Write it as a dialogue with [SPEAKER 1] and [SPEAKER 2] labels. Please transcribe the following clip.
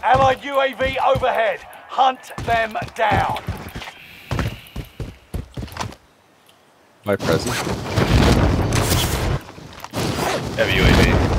[SPEAKER 1] Allied UAV overhead. Hunt them down.
[SPEAKER 2] My present.
[SPEAKER 3] Heavy UAV.